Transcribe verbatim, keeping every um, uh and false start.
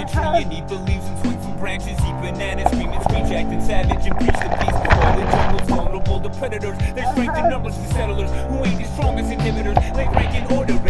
tree and eat the leaves and swing from branches, eat bananas, scream and screech, acting savage and preach the peace. All the jungle's vulnerable to predators. There's strength in numbers for settlers who ain't as strong as inhibitors. Late rank in order.